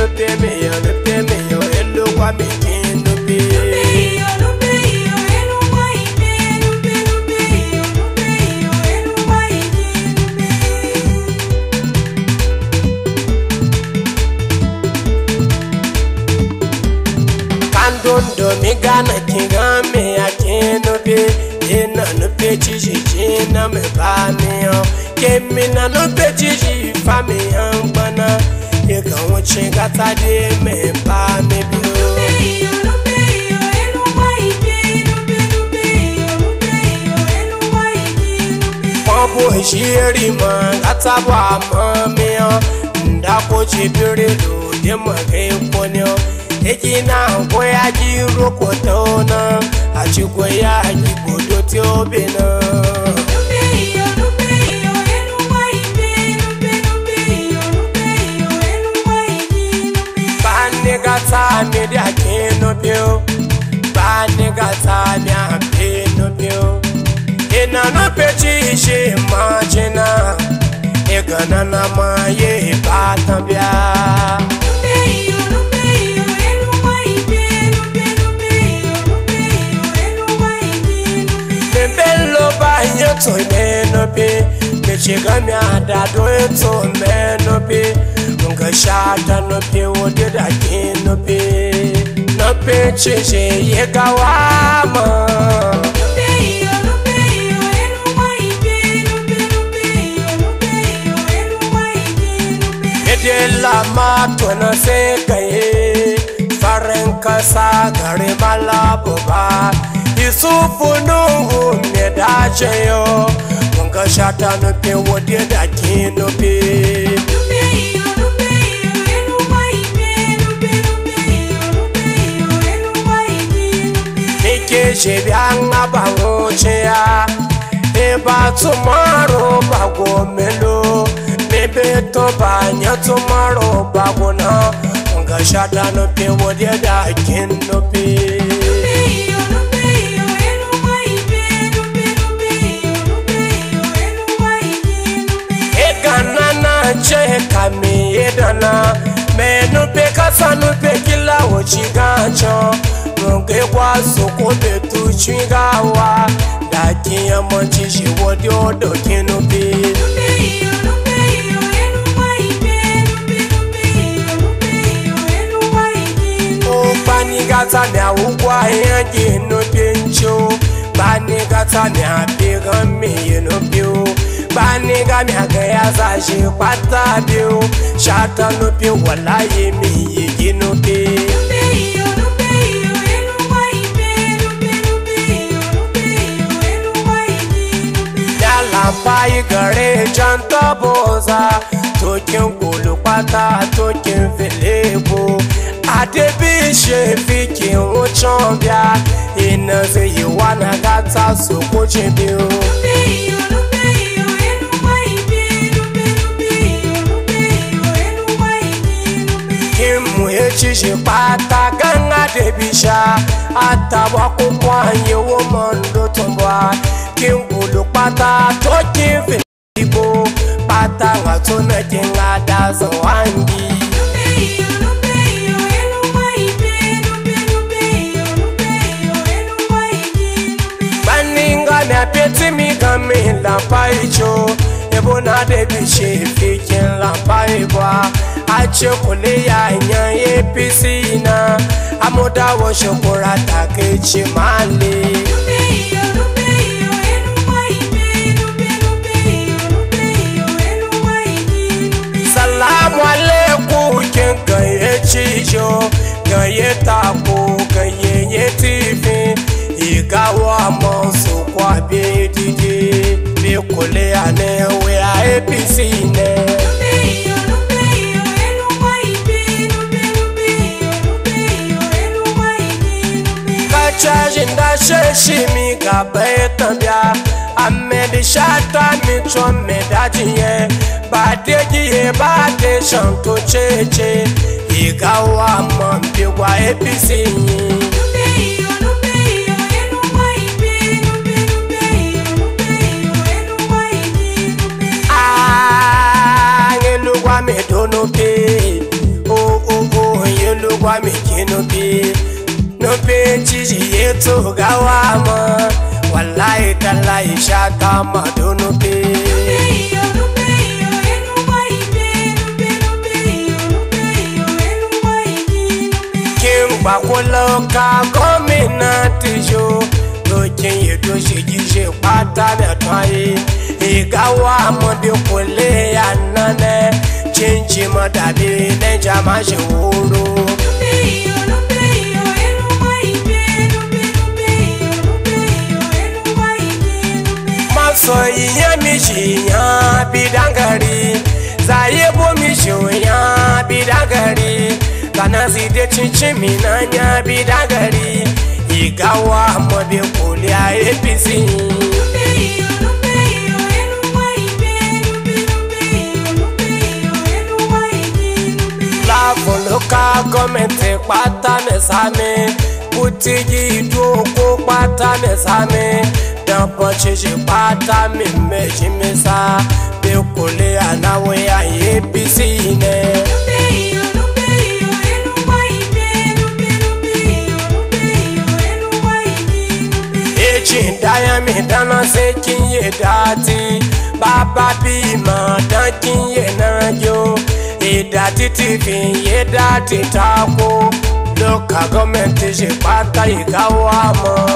Nupe me yo, elu wa me kin Nupe. Kandondo mi gana kingame ya kin Nupe. Ina Nupe chichi na me ba me yo. Kemi na Nupe chichi fa me ambana. You can watch it, got a day, me ba me bi. Pampo shiri man, got a wa mami yo. Ndako chibiri do, dema ke ponyo. Eki na goya jiro kotona, achi goya jibodo ti obina. Gata me dia kino pio, bani gata me a pino pio. Ina Nupe chishi majina, egana na maye batambia. Bello ba yeto me Nupe, me chiga me ada do yeto me Nupe. Nga Shatan Nupe wode da kin Nupe. Nupe chiche yega wama. Ede la matona se kaye, farenka sa gare bala boba. Isufu nungu medaje yo. Nga Shatan Nupe wode da kin Nupe. Shebianga bangochea eba tomorrow bago melo bebe to banya tomorrow bago na Nga Shatan Nupe wode da kin Nupe. Eganana che kami edana me Nupe kasa Nupe kila ochigacho. Nge kwa soko betu chingawa Daki ya manchishi wadi odo kinupi. O bani gata me a ugwa ya kinupi ncho. Bani gata me a biga me yinupi. Bani ga me a gaya zashi pata biu. Shatan Nupe wala yemi yinupi. Pai gare janta boza, token kulu pata, token velebo. Adebi shefiki uchambia, inaze yiwana gata soko chibio. Kimu hechishi pata ganga debisha, atawa kukwanye womondo tombwa. Kingulu pata toki filibo pata ngatona kinga dazo wangi. Baninga na peti mi gami lampa icho, ebona debi shefikin lampa ibwa. Ache kule ya nye pisina, amoda wo shokora take chimali. Salamu alaikum gaye chijo, gaye tapo, gaye tifi. Igawa monsu kwa bididi, bikule ane we a pisine. Kachajinda sheshimi gabayetambia, amedi Shatan mitro medajiye. Badegiye bade shanto cheche, igawa mambiwa episinyi. Angeluwa medonope, oh oh oh. Nupe chichi yetu gawama wallahi tallahi shata madu nupe Kimba koloka komina tijo Lokin yeto shigije pata metwaye Igawa mode kole ya nane Chinchi madabi nenja majuru Soyayya mishiya bidangari Zayebo mishiya bidangari Kana zide chinchimi nanya bidangari Igawa mode kuli a APC La foloka komete pata mesame Kutiji idoko pata mesame Dampo chichi pata mimeji mesa Bekole anawe ya APC ne Echindaya midana se kinye dati Baba bima dan kinye nanyo Edati tifi yedati tako Loka government je pata igawama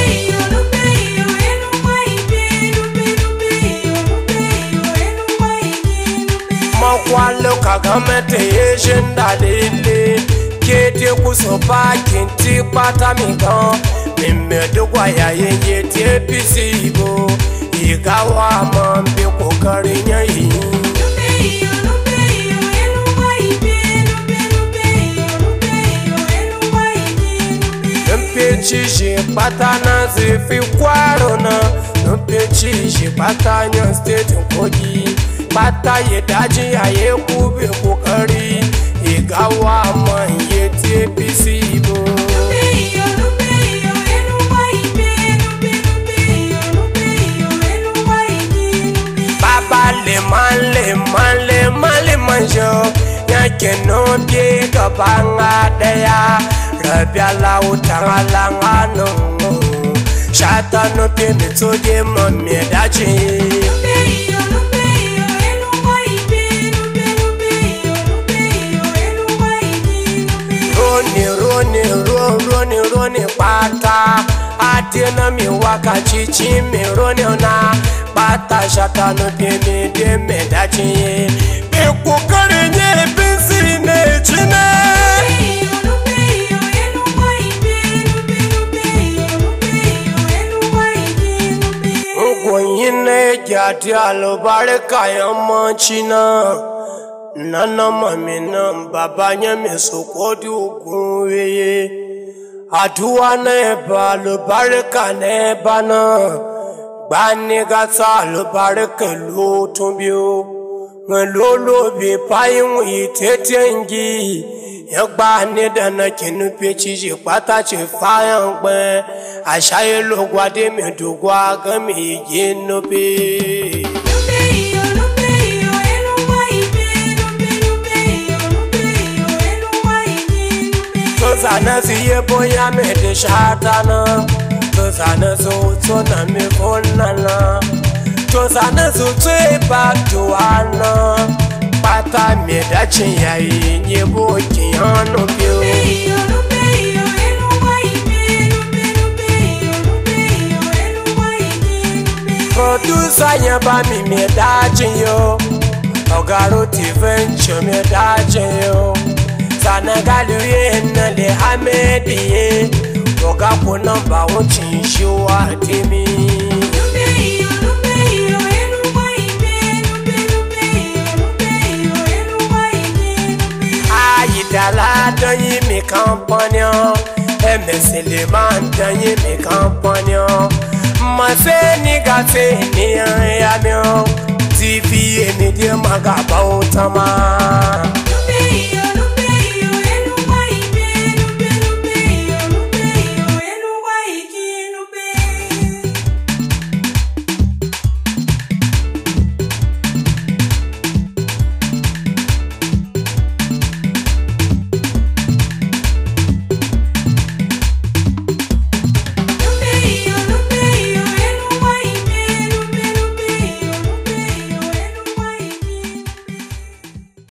Kwa loka government yejenda lele Kete kusopa kinti pata mikan Mimedo kwa ya yenye tepisi ibo Igawa mambi kukarinya hii Nupe chichi pata na zifi kwarona Nupe chichi pata nyan state nkoji Pata ye daji ya ye kube kukari Igawa man ye tepisi ibo Baba le manjo Nyake no pie kabanga daya Rabia la utanga ngano Shatan no pie mitoje mami daji Roni pata Atina mi waka chichi mi roni ona Pata Shatan no pie mi de me daji Beku kare nye bisi ne chine Yine jati alubarika ya manchina Nana mamina babanya mesokodi ukunweye Aduwa neba alubarika neba na Bani gata alubarika lutumbio Lolo bi payin itetengi Yagba ni dana kinupe chiji pata chi fayan gbe Ashaye logwa de mi dugwa gami yinupe Tozana siye boya me de Shatana Tozana zo na mi konana Tozana zo twe baktuana Pata me da chiyayi nye boki yano pyo Producer yaba mi me da chiyo Ogaro tivencho me da chiyo Sanagalu ye nale hamediye Oga po number one chinshiwa timi Dala donye mi compagnon MSC le man donye mi compagnon Mase ni gate ni yamyo TV e mi de magaba utama